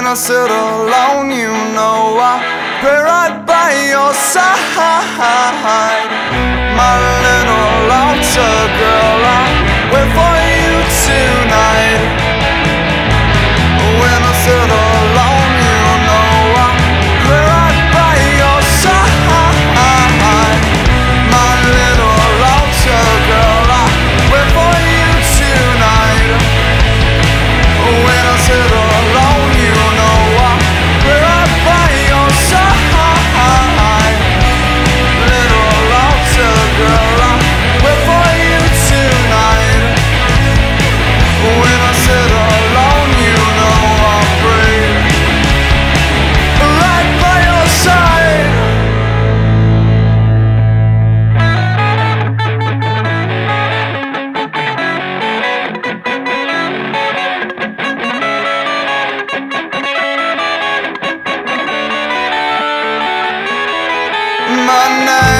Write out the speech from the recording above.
When I sit alone, you know I pray right by your side. My little altar girl, I wait for you tonight. When I sit alone, you know I pray right by your side. My little altar girl, I wait for you tonight. When I sit alone, you know I pray right by your side. Little altar girl, I wait for you tonight. When I sit alone, you know I pray right by your side. My name